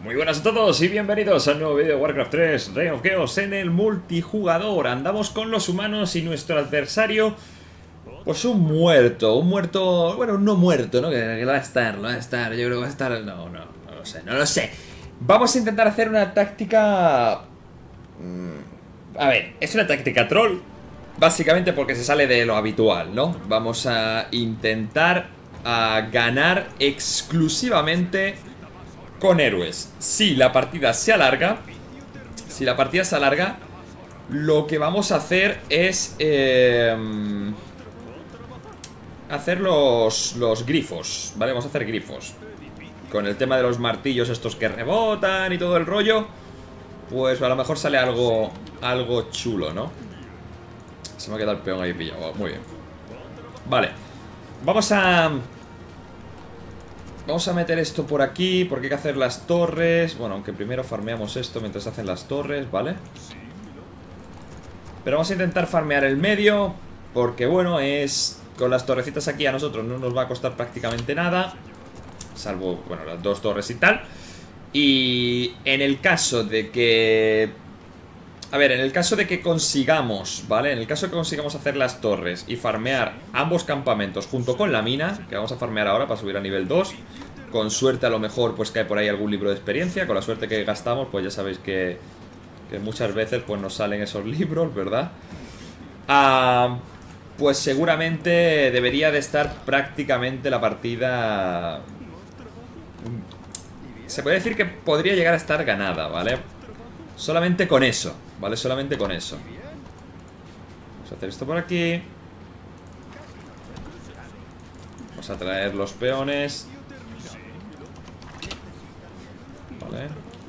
Muy buenas a todos y bienvenidos al nuevo vídeo de Warcraft 3 Reign of Chaos en el multijugador. Andamos con los humanos y nuestro adversario, pues un muerto, bueno, un no muerto, ¿no? Que lo va a estar, yo creo que va a estar, no lo sé. Vamos a intentar hacer una táctica... A ver, es una táctica troll, básicamente porque se sale de lo habitual, ¿no? Vamos a intentar ganar exclusivamente con héroes. Si la partida se alarga, lo que vamos a hacer es hacer los grifos, ¿vale? Vamos a hacer grifos. Con el tema de los martillos estos que rebotan y todo el rollo, pues a lo mejor sale algo chulo, ¿no? Se me ha quedado el peón ahí pillado. Muy bien. Vale. Vamos a meter esto por aquí, porque hay que hacer las torres. Bueno, aunque primero farmeamos esto mientras hacen las torres, ¿vale? Pero vamos a intentar farmear el medio, porque bueno, con las torrecitas aquí a nosotros no nos va a costar prácticamente nada, salvo, bueno, las dos torres y tal. Y en el caso de que... A ver, en el caso de que consigamos, ¿vale? En el caso de que consigamos hacer las torres y farmear ambos campamentos junto con la mina, que vamos a farmear ahora para subir a nivel 2, con suerte a lo mejor pues cae por ahí algún libro de experiencia. Con la suerte que gastamos, pues ya sabéis que muchas veces pues nos salen esos libros, ¿verdad? Pues seguramente debería de estar prácticamente la partida... Se puede decir que podría llegar a estar ganada, ¿vale? Solamente con eso, ¿vale? Solamente con eso. Vamos a hacer esto por aquí. Vamos a traer los peones. Vale.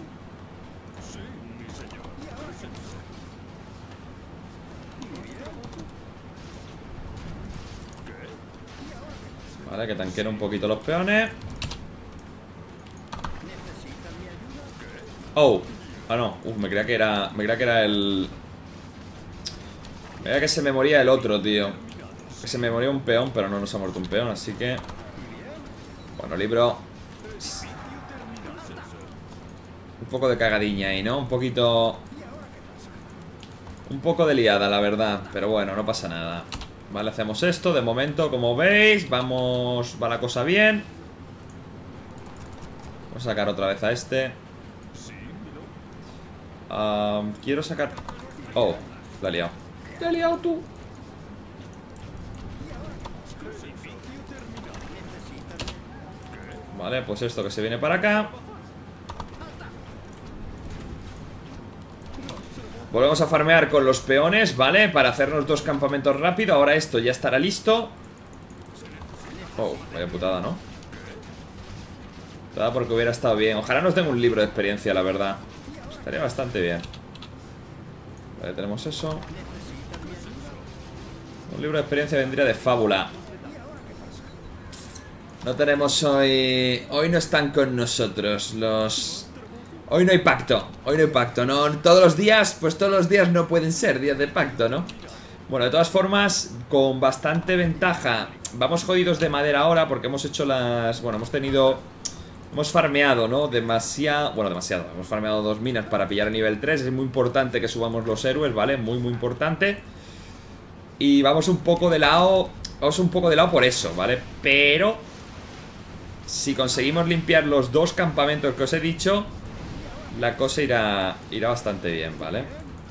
Vale, que tanquen un poquito los peones. Oh, no, me creía que era el... Me creía que se me moría el otro, tío. Que se me moría un peón, pero no nos ha muerto un peón, así que... Bueno, libro. Un poco de cagadiña ahí, ¿no? Un poquito... Un poco de liada, la verdad. Pero bueno, no pasa nada. Vale, hacemos esto, de momento, como veis. Vamos, va la cosa bien. Vamos a sacar otra vez a este. Quiero sacar... Oh, la he liado. Te has liado tú. Vale, pues esto que se viene para acá. Volvemos a farmear con los peones, ¿vale? Para hacernos dos campamentos rápido. Ahora esto ya estará listo. Oh, vaya putada, ¿no? Putada porque hubiera estado bien. Ojalá nos den un libro de experiencia, la verdad. Estaría bastante bien. Vale, tenemos eso. Un libro de experiencia vendría de fábula. No tenemos hoy... Hoy no están con nosotros los... Hoy no hay pacto. Hoy no hay pacto, ¿no? Todos los días, pues todos los días no pueden ser días de pacto, ¿no? Bueno, de todas formas, con bastante ventaja. Vamos jodidos de madera ahora porque hemos hecho las... Bueno, hemos farmeado, ¿no? Demasiado... Bueno, demasiado. Hemos farmeado 2 minas para pillar el nivel 3. Es muy importante que subamos los héroes, ¿vale? Muy, muy importante. Y vamos un poco de lado... Vamos un poco de lado por eso, ¿vale? Pero... Si conseguimos limpiar los 2 campamentos que os he dicho, la cosa irá bastante bien, ¿vale?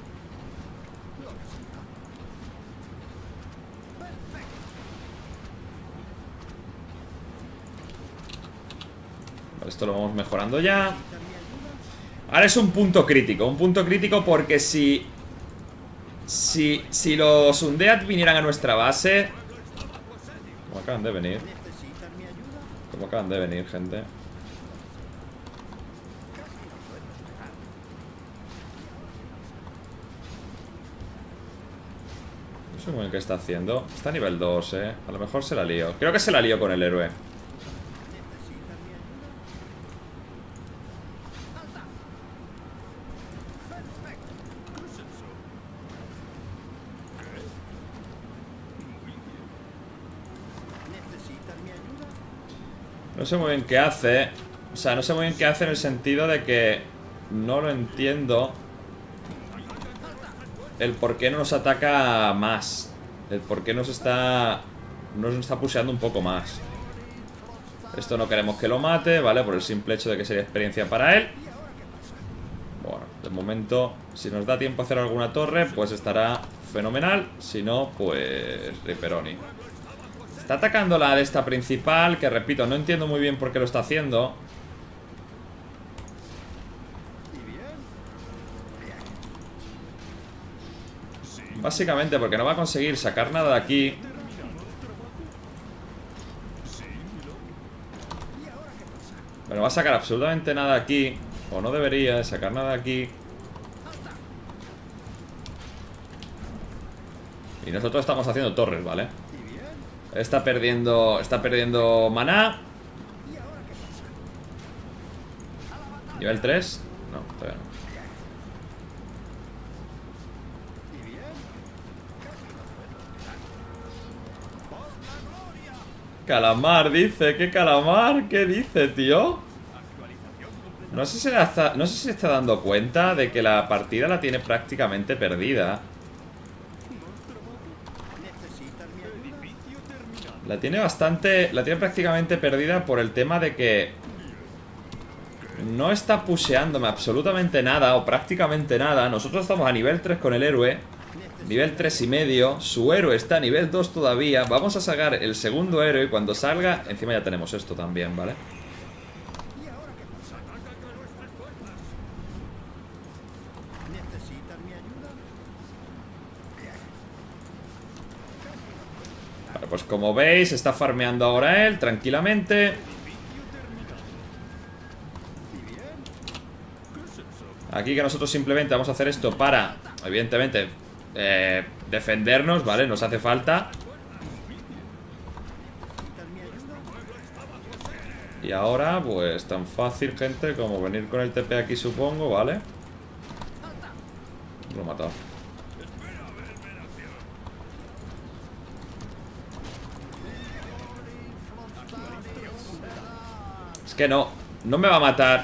Esto lo vamos mejorando ya. Ahora es un punto crítico porque si los Undead vinieran a nuestra base... Como acaban de venir, gente. No sé muy bien qué está haciendo. Está a nivel 2, a lo mejor se la lío. Creo que se la lío con el héroe. No sé muy bien qué hace. O sea, no sé muy bien qué hace en el sentido de que no lo entiendo. El por qué no nos ataca más. El por qué nos está pusheando un poco más. Esto no queremos que lo mate, ¿vale? Por el simple hecho de que sería experiencia para él. Bueno, de momento, si nos da tiempo a hacer alguna torre, pues estará fenomenal. Si no, pues Ripperoni. Está atacando la de esta principal, que repito, no entiendo muy bien por qué lo está haciendo. Básicamente porque no va a conseguir sacar nada de aquí. Pero no va a sacar absolutamente nada aquí. O no debería sacar nada aquí. Y nosotros estamos haciendo torres, ¿vale? Está perdiendo maná. ¿Nivel 3? No, todavía no. Calamar dice, ¿qué calamar? ¿Qué dice, tío? No sé si se está dando cuenta de que la partida la tiene prácticamente perdida. La tiene prácticamente perdida por el tema de que no está pusheándome absolutamente nada o prácticamente nada. Nosotros estamos a nivel 3 con el héroe. Nivel 3 y medio. Su héroe está a nivel 2 todavía. Vamos a sacar el segundo héroe y cuando salga... Encima ya tenemos esto también, ¿vale? Vale, pues como veis, está farmeando ahora él tranquilamente. Aquí que nosotros simplemente vamos a hacer esto para, evidentemente, defendernos, ¿vale? Nos hace falta. Y ahora, pues, tan fácil, gente, como venir con el TP aquí, supongo, ¿vale? Lo he matado. Es que no me va a matar.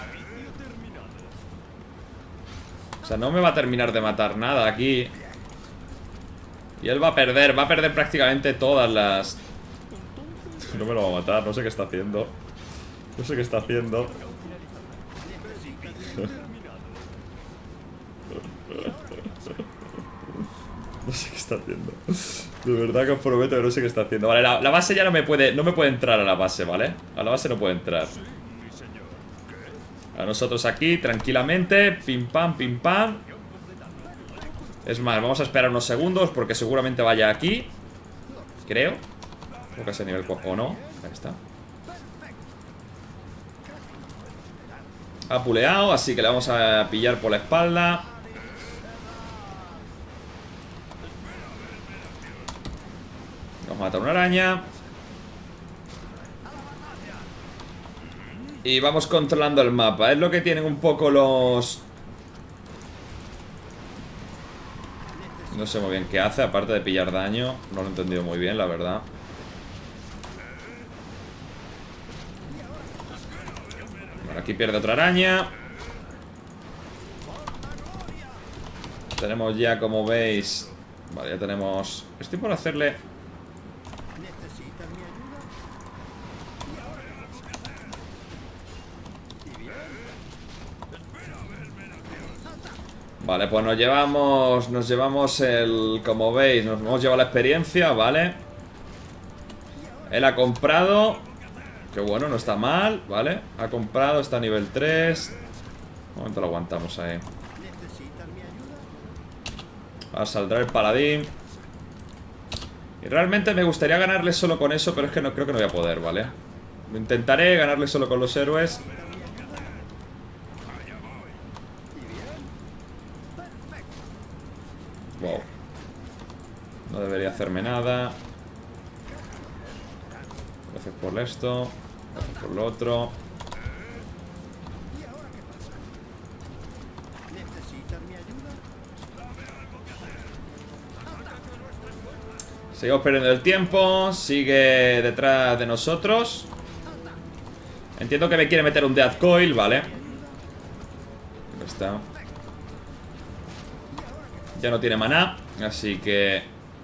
O sea, no me va a terminar de matar nada aquí. Y él va a perder prácticamente todas las... No me lo va a matar, no sé qué está haciendo. No sé qué está haciendo. No sé qué está haciendo. De verdad que os prometo que no sé qué está haciendo. Vale, la base ya no me puede entrar a la base, ¿vale? A la base no puede entrar. A nosotros aquí, tranquilamente. Pim pam, pim pam. Es más, vamos a esperar unos segundos porque seguramente vaya aquí. Creo. Creo que es a nivel 4 o no. Ahí está. Ha puleado, así que le vamos a pillar por la espalda. Vamos a matar una araña. Y vamos controlando el mapa. Es lo que tienen un poco los... No sé muy bien qué hace, aparte de pillar daño. No lo he entendido muy bien, la verdad. Bueno, aquí pierde otra araña. Tenemos ya, como veis... Vale, ya tenemos... Estoy por hacerle... Vale, pues nos llevamos el... Como veis, nos hemos llevado la experiencia, ¿vale? Él ha comprado. Que bueno, no está mal, ¿vale? Ha comprado, está a nivel 3. Un momento lo aguantamos ahí. Ahora saldrá el paladín. Y realmente me gustaría ganarle solo con eso, pero es que no creo que no voy a poder, ¿vale? Intentaré ganarle solo con los héroes. Wow. No debería hacerme nada. Gracias por esto. Gracias por lo otro. Seguimos perdiendo el tiempo. Sigue detrás de nosotros. Entiendo que me quiere meter un Death Coil, vale. Ya está. Ya no tiene maná, así que...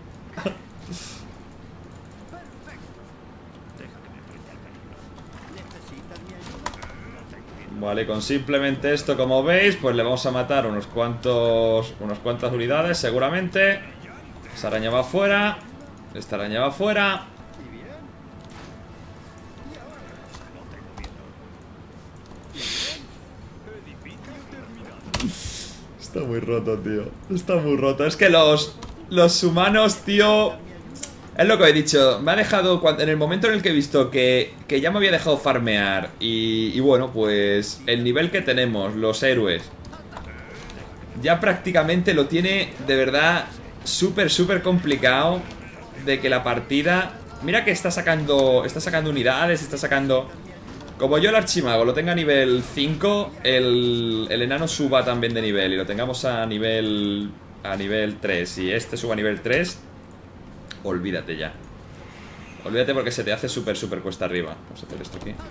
Vale, con simplemente esto, como veis, pues le vamos a matar unas cuantas unidades, seguramente. Esa araña va afuera. Esta araña va afuera. Está muy roto, tío. Está muy roto. Es que los humanos, tío... Es lo que he dicho. Me ha dejado... En el momento en el que he visto que ya me había dejado farmear y bueno, pues... El nivel que tenemos, los héroes... Ya prácticamente lo tiene, de verdad... Súper, súper complicado. De que la partida... Mira que está sacando unidades, está sacando... Como yo el archimago lo tenga a nivel 5, el enano suba también de nivel y lo tengamos a nivel 3 y este suba a nivel 3, olvídate ya. Olvídate porque se te hace súper, súper cuesta arriba. Vamos a hacer esto aquí.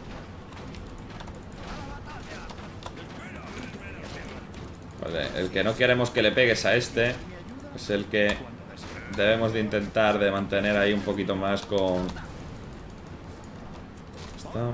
Vale, el que no queremos que le pegues a este es el que debemos de intentar de mantener ahí un poquito más con... Está...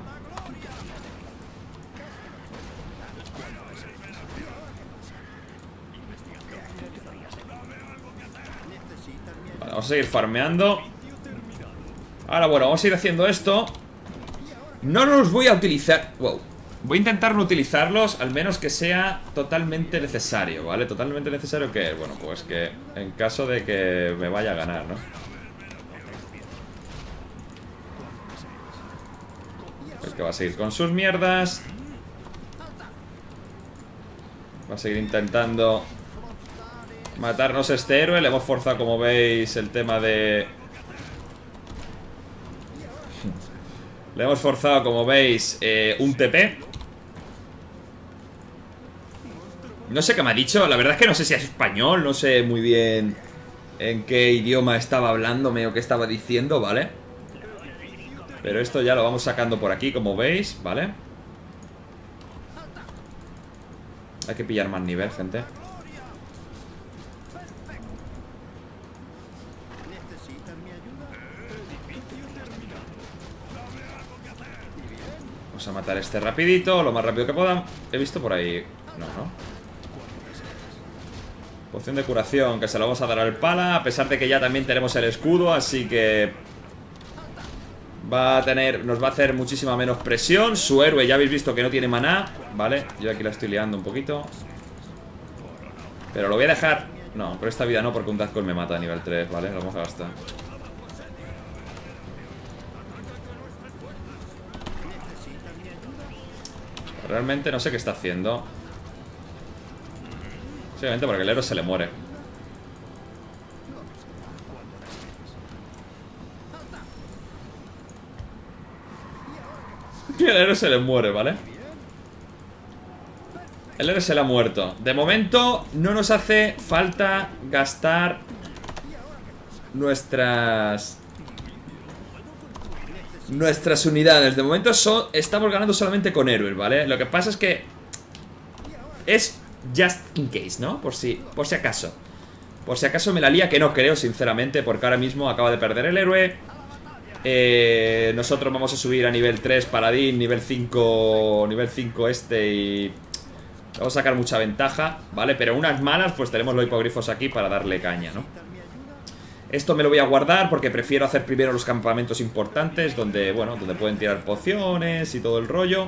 Vale, vamos a seguir farmeando. Ahora bueno, vamos a ir haciendo esto. No los voy a utilizar. Wow. Voy a intentar no utilizarlos, al menos que sea totalmente necesario, ¿vale? Totalmente necesario que, bueno, pues que en caso de que me vaya a ganar, ¿no? El que va a seguir con sus mierdas. Va a seguir intentando matarnos este héroe. Le hemos forzado, como veis, el tema de... Le hemos forzado, como veis, un TP. No sé qué me ha dicho. La verdad es que no sé si es español. No sé muy bien en qué idioma estaba hablándome o qué estaba diciendo, ¿vale? Pero esto ya lo vamos sacando por aquí, como veis, ¿vale? Hay que pillar más nivel, gente. Vamos a matar este rapidito, lo más rápido que podamos. He visto por ahí... No, ¿no? Poción de curación, que se lo vamos a dar al pala. A pesar de que ya también tenemos el escudo, así que... nos va a hacer muchísima menos presión. Su héroe, ya habéis visto que no tiene maná, ¿vale? Yo aquí la estoy liando un poquito. Pero lo voy a dejar... No, por esta vida no, porque un Death Coil me mata a nivel 3, ¿vale? Lo vamos a gastar. Realmente no sé qué está haciendo. Simplemente porque el héroe se le muere. El héroe se le muere, ¿vale? El héroe se le ha muerto. De momento no nos hace falta gastar nuestras unidades. De momento estamos ganando solamente con héroes, ¿vale? Lo que pasa es que es just in case, ¿no? Por si acaso. Por si acaso me la lía, que no creo, sinceramente, porque ahora mismo acaba de perder el héroe. Nosotros vamos a subir a nivel 3 paladín, nivel 5 este y... Vamos a sacar mucha ventaja, ¿vale? Pero unas malas, pues tenemos los hipogrifos aquí para darle caña, ¿no? Esto me lo voy a guardar porque prefiero hacer primero los campamentos importantes donde, bueno, donde pueden tirar pociones y todo el rollo.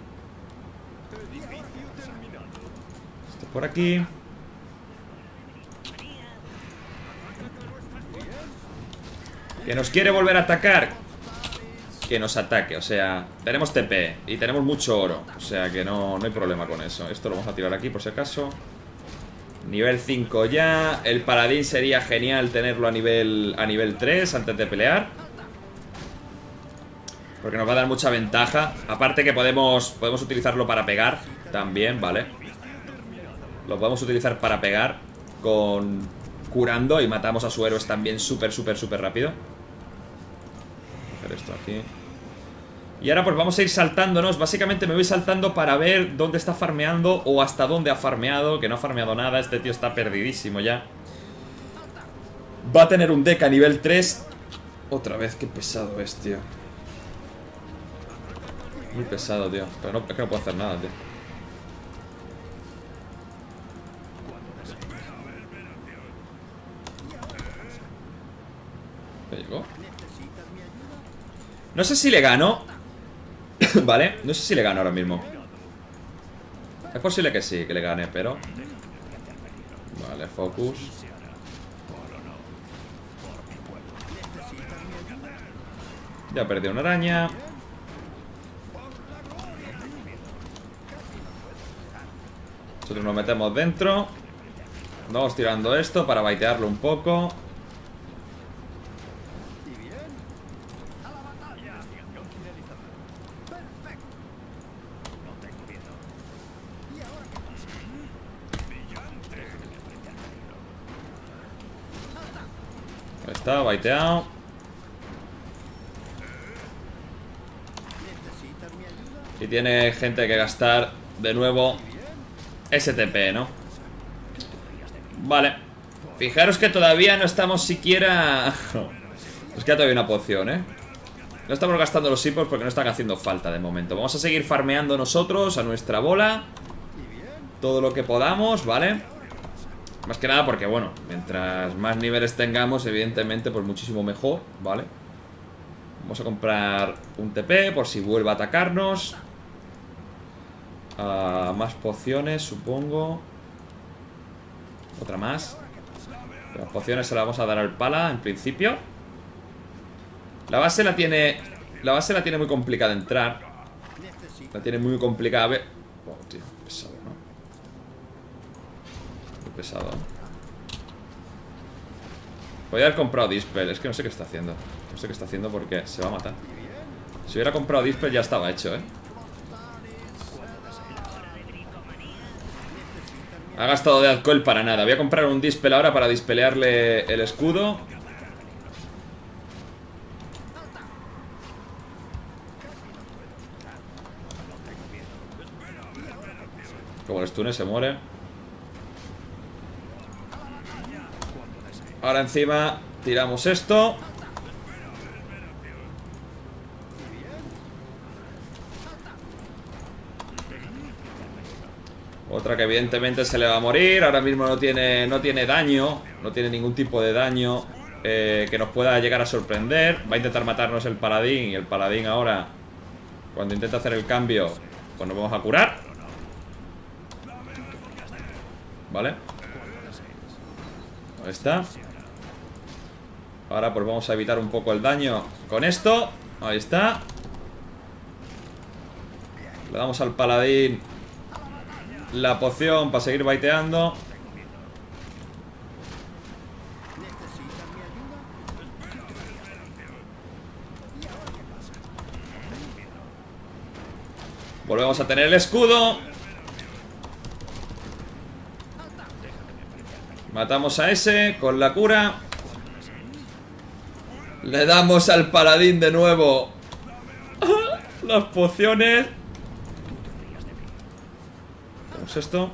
Esto por aquí. Que nos quiere volver a atacar, que nos ataque, o sea, tenemos TP y tenemos mucho oro, o sea que no hay problema con eso. Esto lo vamos a tirar aquí por si acaso. Nivel 5 ya. El paladín sería genial tenerlo a nivel 3 antes de pelear, porque nos va a dar mucha ventaja. Aparte que podemos utilizarlo para pegar también, ¿vale? Lo podemos utilizar para pegar con curando y matamos a su héroe también súper, súper, súper rápido. Voy a hacer esto aquí. Y ahora pues vamos a ir saltándonos. Básicamente me voy saltando para ver dónde está farmeando o hasta dónde ha farmeado. Que no ha farmeado nada, este tío está perdidísimo ya. Va a tener un deck a nivel 3. Otra vez, qué pesado es, tío. Muy pesado, tío. Pero no, es que no puedo hacer nada, tío. ¿Me llegó? No sé si le gano. Vale, no sé si le gano ahora mismo. Es posible que sí, que le gane, pero... Vale, focus. Ya perdí una araña. Nosotros nos metemos dentro. Vamos tirando esto para baitearlo un poco. Ahí está, baiteado. Y tiene gente que gastar de nuevo STP, ¿no? Vale. Fijaros que todavía no estamos siquiera... Nos queda todavía una poción, ¿eh? No estamos gastando los hippos porque no están haciendo falta de momento. Vamos a seguir farmeando nosotros a nuestra bola todo lo que podamos, ¿vale? Más que nada porque, bueno, mientras más niveles tengamos, evidentemente, pues muchísimo mejor, ¿vale? Vamos a comprar un TP por si vuelve a atacarnos. Más pociones, supongo. Otra más. Las pociones se las vamos a dar al pala, en principio. La base la tiene... La base la tiene muy complicada de entrar. La tiene muy complicada. A ver... Oh, tío, pesado, ¿no? Muy pesado. Podría haber comprado Dispel. Es que no sé qué está haciendo. No sé qué está haciendo porque se va a matar. Si hubiera comprado Dispel ya estaba hecho, ¿eh? Ha gastado de alcohol para nada. Voy a comprar un Dispel ahora para dispelearle el escudo. Como el stun se muere. Ahora encima tiramos esto. Otra que evidentemente se le va a morir. Ahora mismo no tiene daño. No tiene ningún tipo de daño que nos pueda llegar a sorprender. Va a intentar matarnos el paladín. Y el paladín ahora, cuando intenta hacer el cambio, pues nos vamos a curar. Vale. Ahí está. Ahora pues vamos a evitar un poco el daño con esto. Ahí está. Le damos al paladín la poción para seguir baiteando. Volvemos a tener el escudo. Matamos a ese con la cura. Le damos al paladín de nuevo las pociones. Tenemos esto.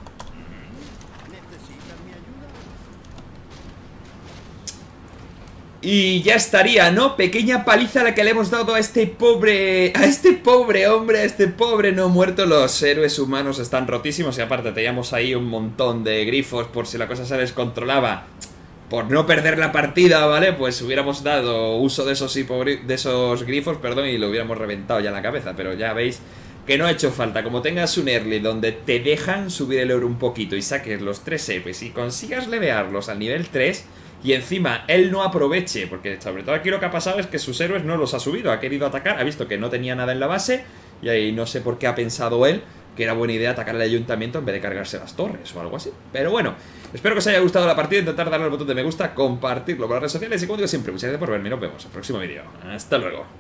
Y ya estaría, ¿no? Pequeña paliza la que le hemos dado a este pobre... A este pobre hombre, a este pobre no muerto. Los héroes humanos están rotísimos. Y aparte teníamos ahí un montón de grifos por si la cosa se descontrolaba. Por no perder la partida, ¿vale? Pues hubiéramos dado uso de esos grifos, perdón, y lo hubiéramos reventado ya en la cabeza. Pero ya veis que no ha hecho falta. Como tengas un early donde te dejan subir el oro un poquito y saques los 3 héroes y consigas levearlos al nivel 3... Y encima él no aproveche, porque sobre todo aquí lo que ha pasado es que sus héroes no los ha subido. Ha querido atacar, ha visto que no tenía nada en la base. Y ahí no sé por qué ha pensado él que era buena idea atacar al ayuntamiento en vez de cargarse las torres o algo así. Pero bueno, espero que os haya gustado la partida. Intentar darle al botón de me gusta, compartirlo por las redes sociales. Y como digo siempre, muchas gracias por verme. Nos vemos en el próximo vídeo. Hasta luego.